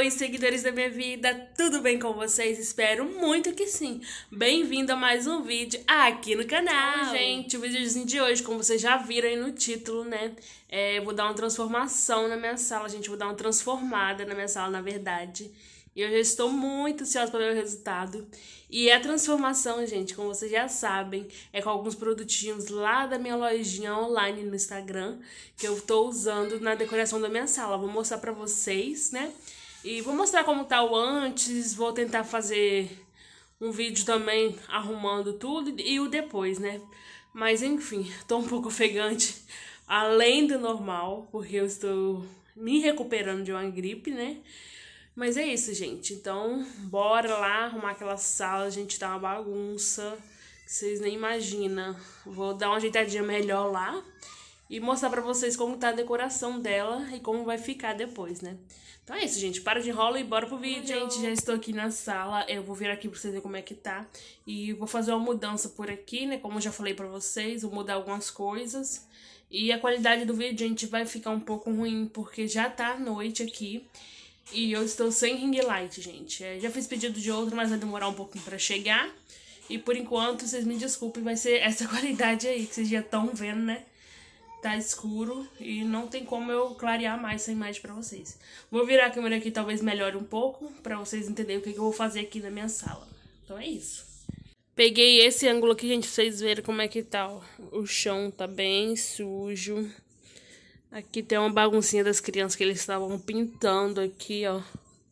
Oi, seguidores da minha vida, tudo bem com vocês? Espero muito que sim. Bem-vindo a mais um vídeo aqui no canal. Então, gente, o vídeo de hoje, como vocês já viram aí no título, né? Eu vou dar uma transformação na minha sala, gente. Vou dar uma transformada na minha sala, na verdade. E eu já estou muito ansiosa para ver o resultado. E a transformação, gente, como vocês já sabem, é com alguns produtinhos lá da minha lojinha online no Instagram, que eu tô usando na decoração da minha sala. Vou mostrar pra vocês, né? E vou mostrar como tá o antes, vou tentar fazer um vídeo também arrumando tudo e o depois, né? Mas enfim, tô um pouco ofegante, além do normal, porque eu estou me recuperando de uma gripe, né? Mas é isso, gente. Então, bora lá arrumar aquela sala. Gente, tá uma bagunça que vocês nem imaginam. Vou dar uma ajeitadinha melhor lá e mostrar pra vocês como tá a decoração dela e como vai ficar depois, né? Então é isso, gente. Para de enrola e bora pro vídeo. Gente, já estou aqui na sala. Eu vou vir aqui pra vocês verem como é que tá. E vou fazer uma mudança por aqui, né? Como eu já falei pra vocês, vou mudar algumas coisas. E a qualidade do vídeo, gente, vai ficar um pouco ruim porque já tá à noite aqui. E eu estou sem ring light, gente. Já fiz pedido de outro, mas vai demorar um pouquinho pra chegar. E por enquanto, vocês me desculpem, vai ser essa qualidade aí que vocês já estão vendo, né? Tá escuro e não tem como eu clarear mais essa imagem pra vocês. Vou virar a câmera aqui, talvez melhore um pouco, pra vocês entenderem o que eu vou fazer aqui na minha sala. Então é isso. Peguei esse ângulo aqui, gente, pra vocês verem como é que tá, ó. O chão tá bem sujo. Aqui tem uma baguncinha das crianças que eles estavam pintando aqui, ó.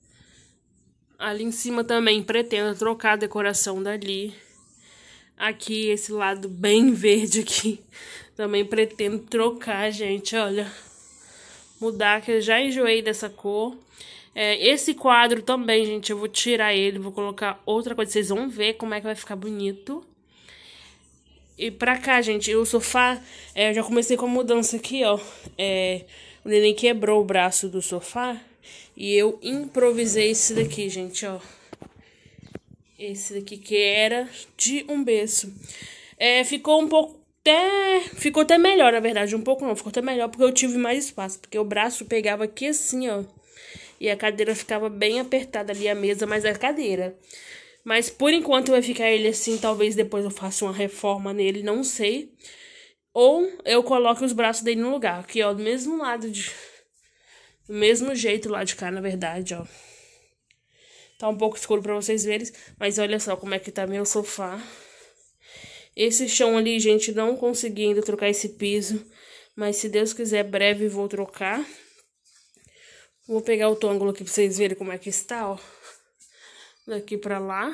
Ali em cima também pretendo trocar a decoração dali. Aqui, esse lado bem verde aqui, também pretendo trocar, gente, olha. Mudar, que eu já enjoei dessa cor. Esse quadro também, gente, eu vou tirar ele, vou colocar outra coisa. Vocês vão ver como é que vai ficar bonito. E pra cá, gente, o sofá, eu já comecei com a mudança aqui, ó. O neném quebrou o braço do sofá e eu improvisei esse daqui, gente, ó. Esse daqui que era de um berço. Ficou um pouco ficou até melhor, na verdade, um pouco não, ficou até melhor porque eu tive mais espaço. Porque o braço pegava aqui assim, ó. E a cadeira ficava bem apertada ali, a mesa, mas a cadeira. Mas por enquanto vai ficar ele assim, talvez depois eu faça uma reforma nele, não sei. Ou eu coloque os braços dele no lugar, aqui ó, do mesmo lado, do mesmo jeito lá de cá, na verdade, ó. Tá um pouco escuro pra vocês verem, mas olha só como é que tá meu sofá. Esse chão ali, gente, não consegui ainda trocar esse piso, mas se Deus quiser, breve vou trocar. Vou pegar o ângulo aqui pra vocês verem como é que está, ó. Daqui pra lá.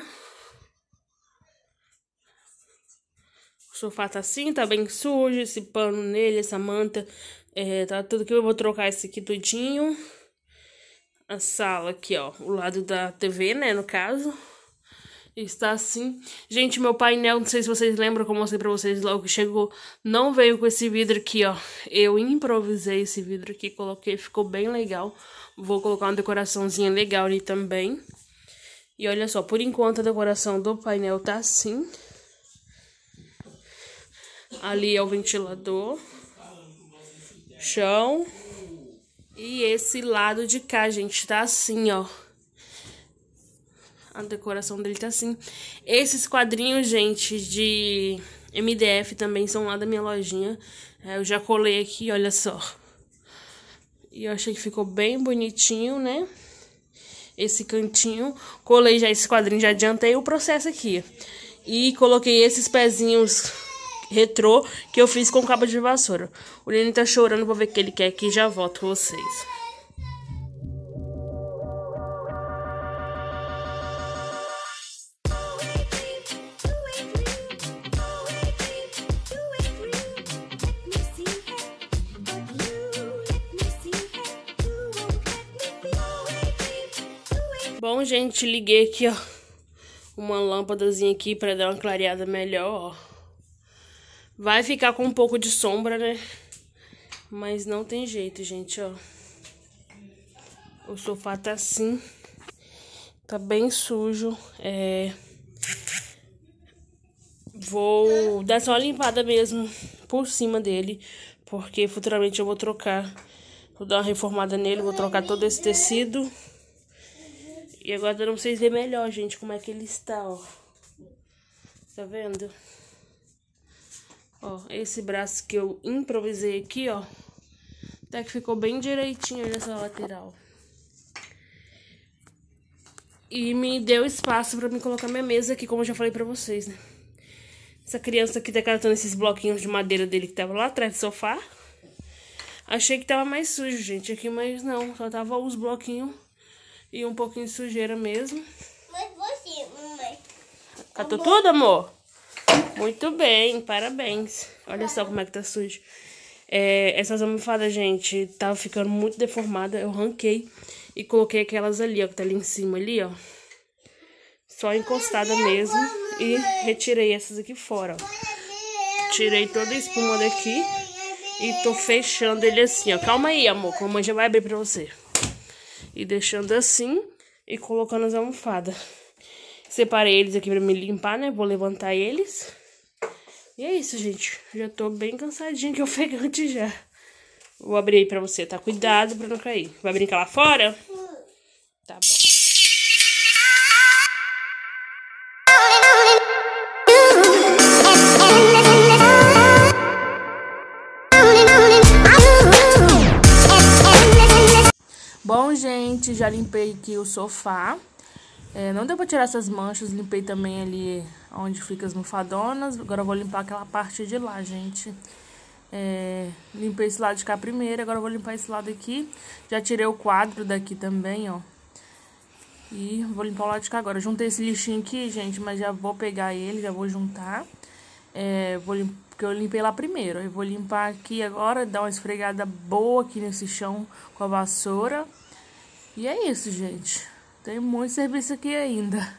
O sofá tá assim, tá bem sujo. Esse pano nele, essa manta. Tá tudo que eu vou trocar esse aqui tudinho. A sala aqui, ó. O lado da TV, né, no caso. Está assim. Gente, meu painel, não sei se vocês lembram, como eu mostrei pra vocês logo que chegou. Não veio com esse vidro aqui, ó. Eu improvisei esse vidro aqui, coloquei, ficou bem legal. Vou colocar uma decoraçãozinha legal ali também. E olha só, por enquanto a decoração do painel tá assim. Ali é o ventilador. Chão. E esse lado de cá, gente, tá assim, ó. A decoração dele tá assim. Esses quadrinhos, gente, de MDF também são lá da minha lojinha. Eu já colei aqui, olha só. E eu achei que ficou bem bonitinho, né? Esse cantinho, colei já esse quadrinho, já adiantei o processo aqui. E coloquei esses pezinhos retrô que eu fiz com cabo de vassoura. O neném tá chorando, vou ver o que ele quer aqui e já volto com vocês. Bom, gente, liguei aqui, ó, uma lâmpadazinha aqui pra dar uma clareada melhor, ó. Vai ficar com um pouco de sombra, né? Mas não tem jeito, gente, ó. O sofá tá assim. Tá bem sujo. Vou dar só uma limpada mesmo por cima dele, porque futuramente eu vou trocar. Vou dar uma reformada nele, vou trocar todo esse tecido. E agora dando pra vocês verem melhor, gente, como é que ele está, ó. Tá vendo? Ó, esse braço que eu improvisei aqui, ó. Até que ficou bem direitinho nessa lateral. E me deu espaço pra me colocar minha mesa aqui, como eu já falei pra vocês, né? Essa criança aqui tá catando esses bloquinhos de madeira dele que tava lá atrás do sofá. Achei que tava mais sujo, gente, aqui, mas não. Só tava os bloquinhos e um pouquinho de sujeira mesmo. Mas você, mamãe. Catou tudo, amor? Muito bem, parabéns. Olha só como é que tá sujo. Essas almofadas, gente, tava ficando muito deformada. Eu ranquei e coloquei aquelas ali, ó, que tá ali em cima, ali, ó. Só encostada mesmo. E retirei essas aqui fora, ó. Tirei toda a espuma daqui e tô fechando ele assim, ó. Calma aí, amor, que a mamãe já vai abrir pra você. E deixando assim e colocando as almofadas. Separei eles aqui pra me limpar, né? Vou levantar eles. E é isso, gente. Já tô bem cansadinha que ofegante já. Vou abrir aí pra você, tá? Cuidado pra não cair. Vai brincar lá fora? Tá bom. Bom, gente, já limpei aqui o sofá. Não deu pra tirar essas manchas, limpei também ali onde fica as almofadonas. Agora eu vou limpar aquela parte de lá, gente. Limpei esse lado de cá primeiro, agora eu vou limpar esse lado aqui. Já tirei o quadro daqui também, ó. E vou limpar o lado de cá agora. Juntei esse lixinho aqui, gente, mas já vou pegar ele, já vou juntar. Porque eu limpei lá primeiro. Eu vou limpar aqui agora, dar uma esfregada boa aqui nesse chão com a vassoura. E é isso, gente. Tem muito serviço aqui ainda.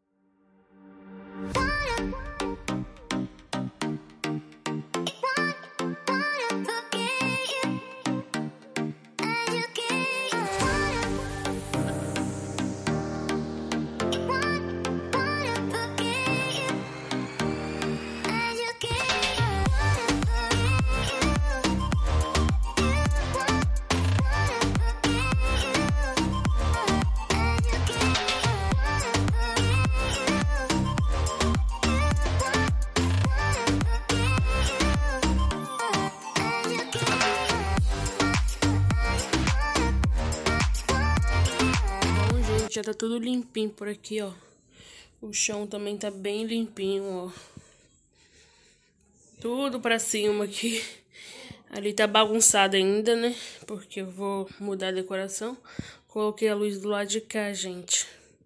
Já tá tudo limpinho por aqui, ó. O chão também tá bem limpinho, ó. Tudo pra cima aqui. Ali tá bagunçado ainda, né? Porque eu vou mudar a decoração. Coloquei a luz do lado de cá, gente.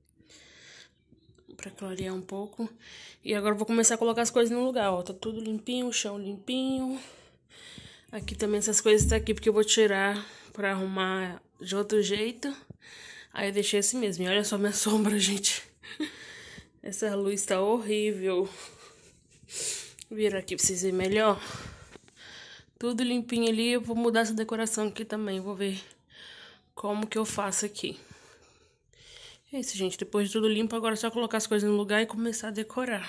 Pra clarear um pouco. E agora eu vou começar a colocar as coisas no lugar, ó. Tá tudo limpinho, o chão limpinho. Aqui também essas coisas tá aqui porque eu vou tirar pra arrumar de outro jeito. Aí eu deixei assim mesmo. E olha só minha sombra, gente. Essa luz tá horrível. Vira aqui pra vocês verem melhor. Tudo limpinho ali. Eu vou mudar essa decoração aqui também. Vou ver como que eu faço aqui. É isso, gente. Depois de tudo limpo, agora é só colocar as coisas no lugar e começar a decorar.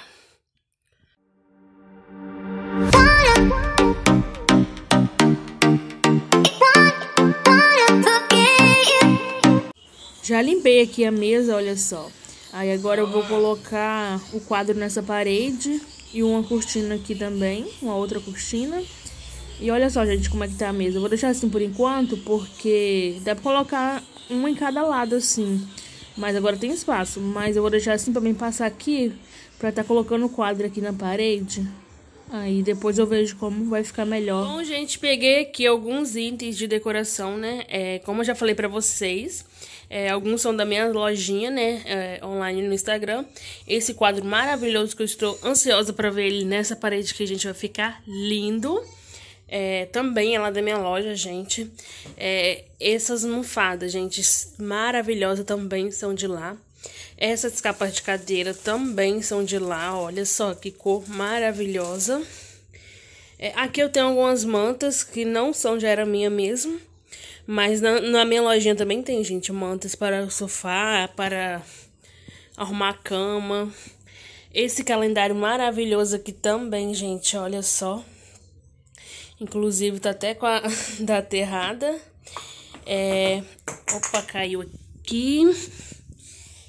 Já limpei aqui a mesa, olha só. Aí agora eu vou colocar o quadro nessa parede e uma cortina aqui também, uma outra cortina. E olha só, gente, como é que tá a mesa. Eu vou deixar assim por enquanto, porque dá pra colocar uma em cada lado assim. Mas agora tem espaço. Mas eu vou deixar assim pra mim passar aqui, pra tá colocando o quadro aqui na parede. Aí depois eu vejo como vai ficar melhor. Bom, gente, peguei aqui alguns itens de decoração, né? Como eu já falei pra vocês, alguns são da minha lojinha, né? Online no Instagram. Esse quadro maravilhoso que eu estou ansiosa pra ver ele nessa parede que a gente vai ficar lindo. Também é lá da minha loja, gente. Essas almofadas, gente, maravilhosas também são de lá. Essas capas de cadeira também são de lá. Olha só que cor maravilhosa. Aqui eu tenho algumas mantas que não são, já era minha mesmo. Mas na minha lojinha também tem, gente, mantas para o sofá, para arrumar a cama. Esse calendário maravilhoso aqui também, gente, olha só. Inclusive tá até com a data errada. Opa, caiu aqui.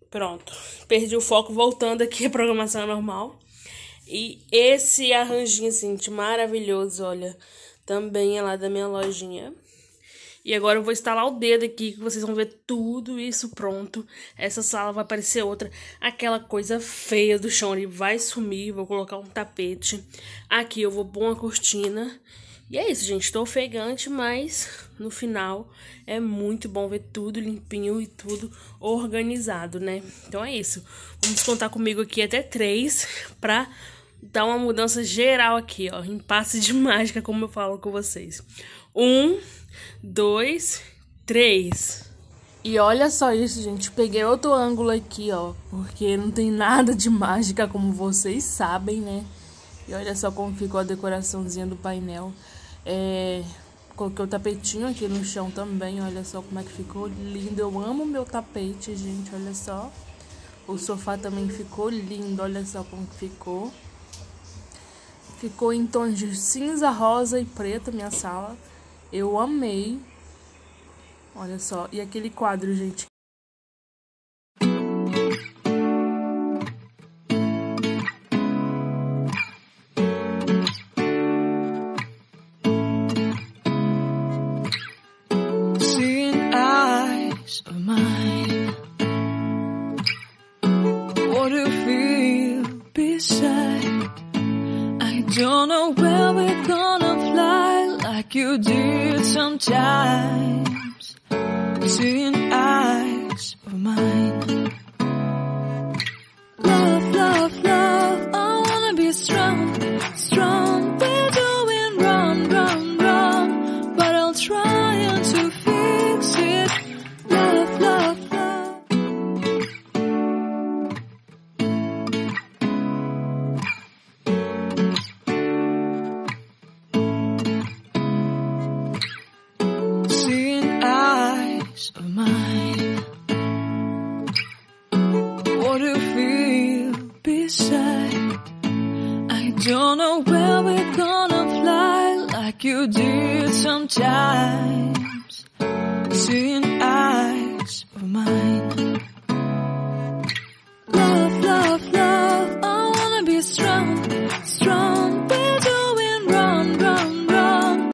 Pronto, perdi o foco, voltando aqui a programação normal. E esse arranjinho, assim, maravilhoso, olha, também é lá da minha lojinha. E agora eu vou instalar o dedo aqui, que vocês vão ver tudo isso pronto. Essa sala vai parecer outra. Aquela coisa feia do chão ali vai sumir, vou colocar um tapete. Aqui eu vou pôr uma cortina. E é isso, gente, tô ofegante, mas no final é muito bom ver tudo limpinho e tudo organizado, né? Então é isso. Vamos contar comigo aqui até 3 pra dar uma mudança geral aqui, ó. Em passe de mágica, como eu falo com vocês. 1, 2, 3. E olha só isso, gente. Peguei outro ângulo aqui, ó. Porque não tem nada de mágica, como vocês sabem, né? E olha só como ficou a decoraçãozinha do painel. Coloquei o tapetinho aqui no chão também. Olha só como é que ficou lindo. Eu amo meu tapete, gente. Olha só. O sofá também ficou lindo. Olha só como ficou. Ficou em tons de cinza, rosa e preto minha sala. Eu amei. Olha só. E aquele quadro, gente. Seeing eyes of mine. What do you feel beside? I don't know where we're gonna fly like you did sometimes. Seeing eyes of mine. Love, love, love, I wanna be strong, strong. We're doing wrong, wrong, wrong, but I'll try to fix it. Love, love, love. Seeing eyes of mine. What do you feel beside? I don't know where we're gonna fly like you did sometimes. Seeing eyes